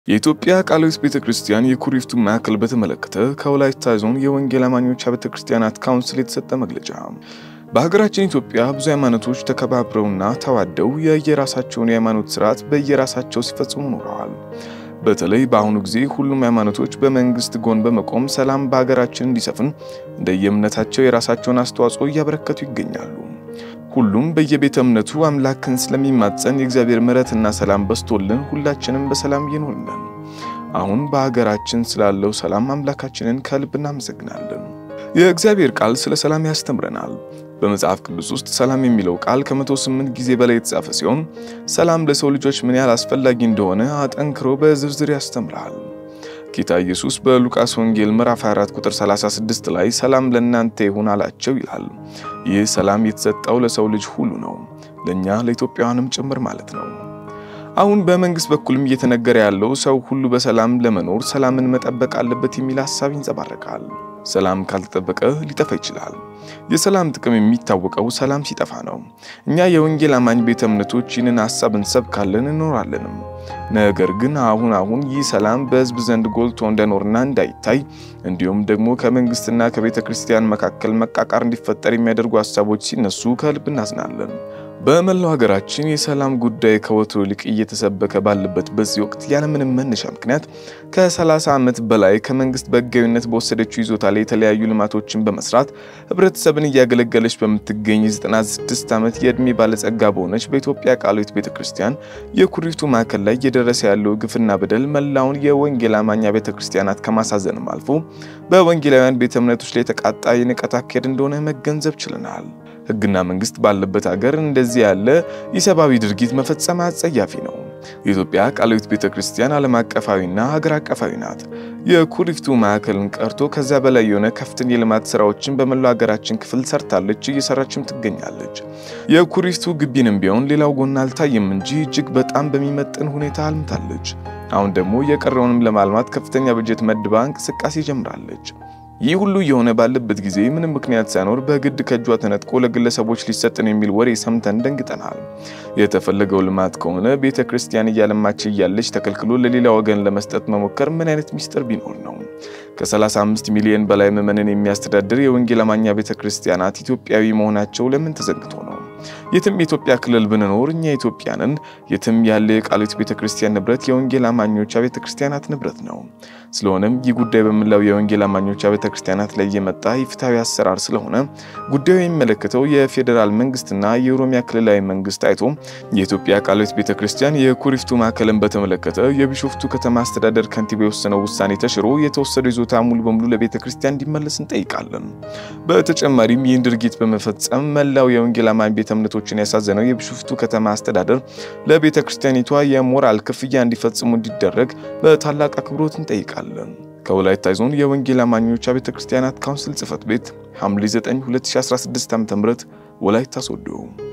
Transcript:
የኢትዮጵያ ቃልዮት ቤተክርስቲያን የኩሪፍቱ ማዕከል በተመለከተ ከወላይታ ዞን የወንጌል አማኞች ቤተክርስቲያናት ካውንስል የተሰጠ መግለጫ። በሀገራችን ኢትዮጵያ ብዙ ሃይማኖቶች ተከባብረውና ተዋደው የየራሳቸውን የሃይማኖት ሥርዓት በየራሳቸው ሲፈጽሙ ኖረዋል። በተለይ በአሁኑ ጊዜ ሁሉም ሃይማኖቶች በመንግስት ጎን በመቆም ሰላም በሀገራችን እንዲሰፍን እንደየእምነታቸው የራሳቸውን አስተዋጽኦ እያበረከቱ ይገኛሉ። ሁሉም በየቤተ እምነቱ አምላክን ስለሚማጸን የእግዚአብሔር ምሕረትና ሰላም በስቶልን ሁላችንም በሰላም እየኖርን ነን። አሁን በሀገራችን ስላለው ሰላም አምላካችንን ከልብ እናመሰግናለን። የእግዚአብሔር ቃል ስለ ሰላም ያስተምረናል። በመጽሐፍ ቅዱስ ውስጥ ሰላም የሚለው ቃል ከ108 ጊዜ በላይ የተጻፈ ሲሆን ሰላም ለሰው ልጆች ምን ያህል አስፈላጊ እንደሆነ አጠንክሮ በዝርዝር ያስተምራል። ጌታ ኢየሱስ በሉቃስ ወንጌል ምዕራፍ 24 ቁጥር 36 ላይ ሰላም ለእናንተ ይሁን አላቸው ይላል። ይህ ሰላም የተሰጠው ለሰው ልጅ ሁሉ ነው፣ ለኛ ለኢትዮጵያውያንም ጭምር ማለት ነው። አሁን በመንግስት በኩልም እየተነገረ ያለው ሰው ሁሉ በሰላም ለመኖር ሰላምን መጠበቅ አለበት የሚል ሐሳብ ይንጸባረቃል። ሰላም ካልተጠበቀ ሊጠፋ ይችላል። የሰላም ጥቅም የሚታወቀው ሰላም ሲጠፋ ነው። እኛ የወንጌል አማኝ ቤተ እምነቶች ይህንን ሐሳብ እንሰብካለን እንኖራለንም። ነገር ግን አሁን ይህ ሰላም በሕዝብ ዘንድ ጎልቶ እንደኖርና እንዳይታይ እንዲሁም ደግሞ ከመንግስትና ከቤተ ክርስቲያን መካከል መቃቃር እንዲፈጠር የሚያደርጉ ሐሳቦች ሲነሱ ከልብ እናዝናለን። በመላው ሀገራችን የሰላም ጉዳይ ከወትሮ ይልቅ እየተሰበከ ባለበት በዚህ ወቅት ያለምንም መነሻ ምክንያት ከ30 ዓመት በላይ ከመንግስት በሕጋዊነት በወሰደችው ይዞታ ላይ የተለያዩ ልማቶችን በመስራት ህብረተሰብን እያገለገለች በምትገኝ 96 ዓመት የዕድሜ ባለጸጋ በሆነች በኢትዮጵያ ቃልዮት ቤተክርስቲያን የኩሪፍቱ ማዕከል ላይ እየደረሰ ያለው ግፍና በደል መላውን የወንጌል አማኝ ቤተክርስቲያናት ከማሳዘንም አልፎ በወንጌላውያን ቤተ እምነቶች ላይ የተቃጣ የንቀት አካሄድ እንደሆነ መገንዘብ ችለናል። ሕግና መንግስት ባለበት ሀገር እንደዚህ ያለ ኢሰብአዊ ድርጊት መፈጸም አጸያፊ ነው። የኢትዮጵያ ቃልዮት ቤተክርስቲያን ዓለም አቀፋዊና ሀገር አቀፋዊ ናት። የኩሪፍቱ ማዕከልን ቀርቶ ከዛ በላይ የሆነ ከፍተኛ የልማት ስራዎችን በመላው ሀገራችን ክፍል ሰርታለች፣ እየሰራችም ትገኛለች። የኩሪፍቱ ግቢንም ቢሆን ሌላው ጎን አልታየም እንጂ እጅግ በጣም በሚመጥን ሁኔታ አልምታለች። አሁን ደግሞ የቀረውንም ለማልማት ከፍተኛ በጀት መድባ እንቅስቃሴ ጀምራለች። ይህ ሁሉ የሆነ ባለበት ጊዜ ምንም ምክንያት ሳይኖር በግድ ከጇ ተነጥቆ ለግለሰቦች ሊሰጥን የሚል ወሬ ሰምተን ደንግጠናል። የተፈለገው ልማት ከሆነ ቤተክርስቲያን እያለማች እያለች ተከልክሎ ለሌላ ወገን ለመስጠት መሞከር ምን አይነት ሚስጥር ቢኖር ነው? ከ35 ሚሊዮን በላይ ምዕመናንን የሚያስተዳድር የወንጌል አማኝ ቤተክርስቲያናት ኢትዮጵያዊ መሆናቸው ለምን ተዘንግቶ ነው? የትም የኢትዮጵያ ክልል ብንኖር እኛ ኢትዮጵያንን የትም ያለ የቃልዮት ቤተክርስቲያን ንብረት የወንጌል አማኞች ቤተክርስቲያናት ንብረት ነው። ስለሆነም ይህ ጉዳይ በመላው የወንጌል አማኞች ቤተክርስቲያናት ላይ የመጣ ይፍታዊ አሰራር ስለሆነ ጉዳዩ የሚመለከተው የፌደራል መንግስትና የኦሮሚያ ክልላዊ መንግስት አይቶ የኢትዮጵያ ቃልዮት ቤተክርስቲያን የኩሪፍቱ ማዕከልን በተመለከተ የቢሾፍቱ ከተማ አስተዳደር ከንቲባ የወሰነው ውሳኔ ተሽሮ የተወሰደው ይዞታ ሙሉ በሙሉ ለቤተክርስቲያን እንዲመለስ እንጠይቃለን። በተጨማሪም ይህን ድርጊት በመፈጸም መላው የወንጌል አማኝ ቤተ እምነቶችን ያሳዘነው የቢሾፍቱ ከተማ አስተዳደር ለቤተክርስቲያኒቷ የሞራል ክፍያ እንዲፈጽሙ እንዲደረግ በታላቅ አክብሮት እንጠይቃለን። ከወላይታ ዞን የወንጌል አማኞች ቤተክርስቲያናት ካውንስል ጽሕፈት ቤት ሐምሌ 9 2016 ዓ.ም ወላይታ ሶዶ